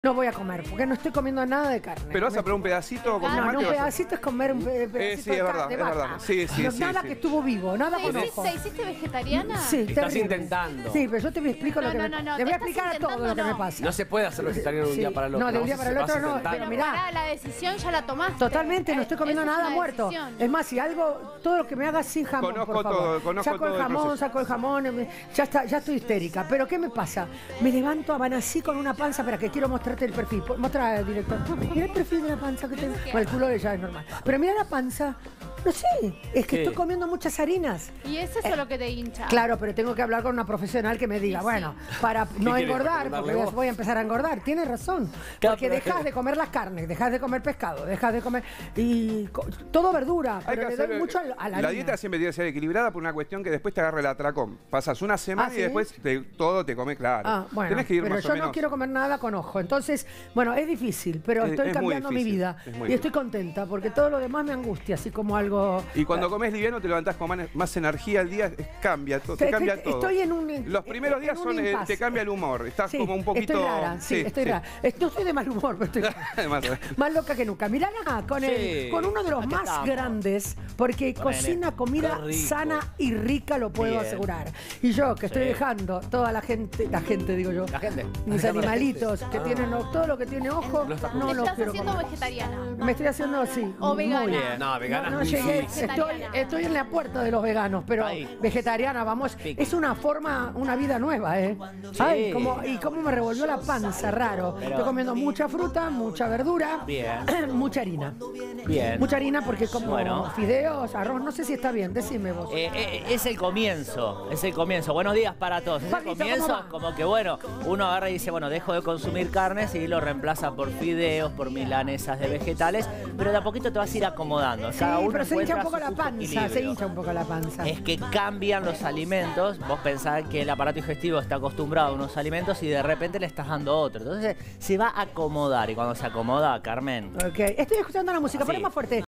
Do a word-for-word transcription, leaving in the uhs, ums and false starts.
No voy a comer, porque no estoy comiendo nada de carne. ¿Pero vas a probar un pedacito con No, tomate? no, un pedacito es comer un pe- pedacito Eh, sí, de, es ca- verdad, de es vaca. verdad. Sí, sí, No, sí, nada sí. que estuvo vivo, nada ¿Te con hiciste, ojo. ¿te hiciste vegetariana? Sí, Estás terrible. intentando. Sí, pero yo te explico No, lo que no, me no, no, Le te voy a estás explicar todo lo que intentando, me no. pasa. No se puede hacer vegetariano de un Sí. día para el otro. No, de un día se para el vas otro no. intentando. Pero Pero mirá. pará, la decisión ya la tomaste. Totalmente, no estoy comiendo Eso es nada una muerto. decisión. Es más, si algo, todo lo que me haga sin jamón, Conozco por favor. todo, conozco saco todo el el jamón, proceso. saco el jamón, eh, ya está, ya estoy histérica. Pero ¿qué me pasa? Me levanto, así con una panza, para que quiero mostrarte el perfil. Mostra, director. Mira el perfil de la panza que tengo. Bueno, el culo de ella es normal. Pero mira la panza. No sé, es que ¿Qué? estoy comiendo muchas harinas. Y es eso lo que te hincha. Claro, pero tengo que hablar con una profesional que me diga, Sí, sí. bueno, para no quieres, engordar, recomendarle porque vos? voy a empezar a engordar. Tienes razón. Claro, Porque pero- dejas de comer las carnes, dejas de comer pescado, dejas de comer... Y co- todo verdura, Hay pero que le doy hacer, mucho a la, a la la harina. dieta siempre tiene que ser equilibrada por una cuestión que después te agarre el atracón. Pasas una semana ¿Ah, y sí? después te- todo te come claro. Ah, bueno, Tenés que ir pero más yo o menos. no quiero comer nada con ojo. Entonces, bueno, es difícil, pero Es- estoy es muy cambiando mi difícil, vida. es muy Y estoy contenta, porque todo lo demás me angustia, así como algo... Y cuando comes liviano te levantás con más, más energía al día, es- cambia, to- te Estoy- cambia todo. estoy en un- Los primeros en días un son, eh, impasse. te cambia el humor, estás Sí, como un poquito... estoy rara, sí, estoy rara. Es- No estoy de mal humor, pero estoy Además, más loca que nunca. Mirá acá, con, el, Sí, con uno de los aquí más estamos. grandes, porque Con cocina nene. comida Qué rico. sana y rica, lo puedo Bien. asegurar. Y yo, que estoy Sí. dejando toda la gente, la gente digo yo, La gente. mis La animalitos gente. que Ah. tienen o- todo lo que tiene ojo, Lo estás no Te lo estás quiero haciendo comer. vegetariana. Me estoy haciendo así. O muy vegana. bien. No, vegana No, no es muy llegué. difícil. Estoy, estoy en la puerta de los veganos, pero Ahí. vegetariana, vamos. Pique. Es una forma, una vida nueva, ¿eh? Sí. Ay, como, y cómo me revolvió la panza, raro. Pero- Estoy comiendo mucha fruta, mucha verdura, Bien. mucha harina. Bien. Mucha harina porque como Bueno. fideos, arroz, no sé si está bien, decime vos. Eh, eh, es el comienzo, es el comienzo. Buenos días para todos. Es el Paquito, ¿cómo comienzo, va? como que bueno, uno agarra y dice, bueno, dejo de consumir carnes y lo reemplaza por fideos, por milanesas de vegetales, pero de a poquito te vas a ir acomodando. Sí, Cada uno pero se hincha un encuentra poco su la justo panza, se equilibrio. hincha un poco la panza. Es que cambian los alimentos, vos pensás que el aparato digestivo está acostumbrado a unos alimentos y de repente le estás dando otro. Entonces se va a acomodar y cuando se acomoda, Carmen, Ok, estoy escuchando la música, Así. ponle más fuerte.